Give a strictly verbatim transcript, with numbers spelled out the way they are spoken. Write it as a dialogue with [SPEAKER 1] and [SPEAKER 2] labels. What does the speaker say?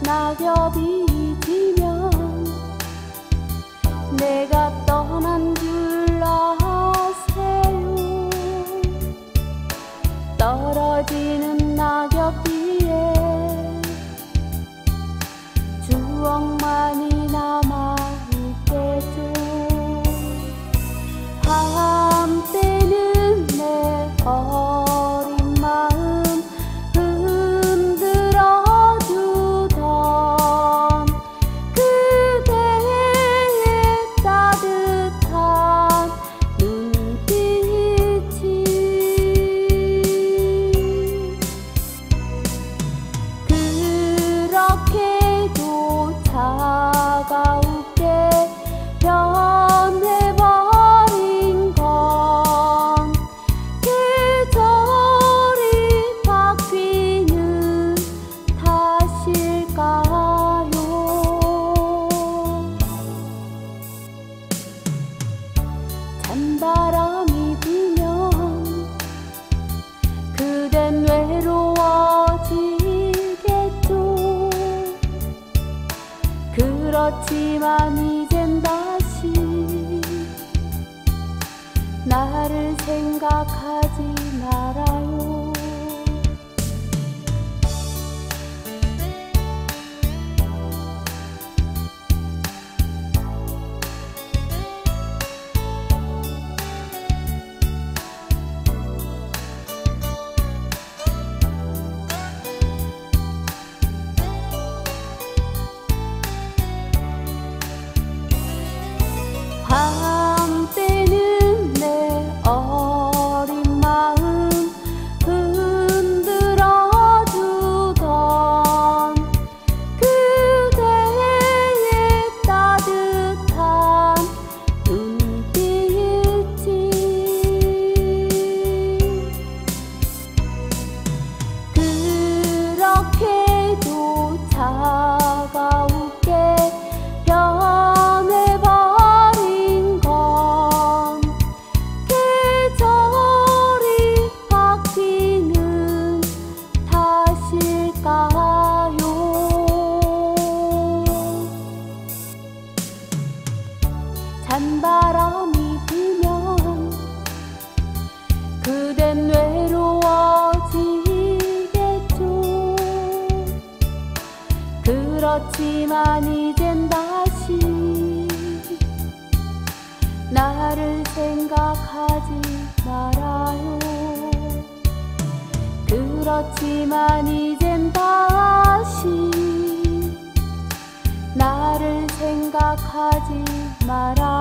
[SPEAKER 1] 낙엽이 지면 내가 떠난 줄 아세요. 떨어지는 낙엽 뒤에 추억만이 남아있겠죠. 한때는 내 어린 마음 흔들어주던 그대의 따뜻한 눈빛이 그렇게도 차가우게 변해버린 건 계절이 바뀌는 탓일까요? 찬바람이 불면 그댄 외로워지겠죠. 그렇지만 이젠 다시 나를 생각하지 말아요. 한때는 내 어린 마음 흔들어주던 그대의 따뜻한 눈빛이 그렇게도 차가우게 변해버린 건 계절이 바뀌는 탓일까요? 찬바람이 불면 그댄 외로워지겠죠. 그렇지만 이젠 다시 나를 생각하지 말아요. 그렇지만 이젠 다시 나를 생각하지 말아요.